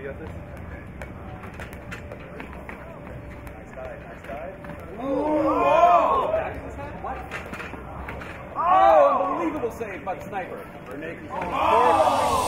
got this. Nice dive, nice dive. Oh! What? Oh, unbelievable save by the sniper. Renee controlling the court.